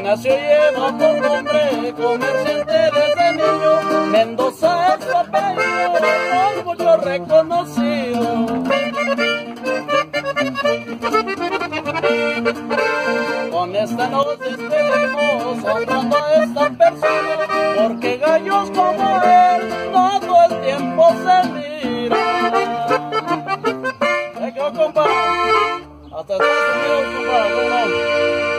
Ignacio lleva por nombre comerciante desde niño, Mendoza es su apellido, por mucho reconocido. Con esta nos despedimos honrando a esta persona, porque gallos como él todo el tiempo se mira. ¿Qué compa? Hasta Estados Unidos, compa, ¿cómo no?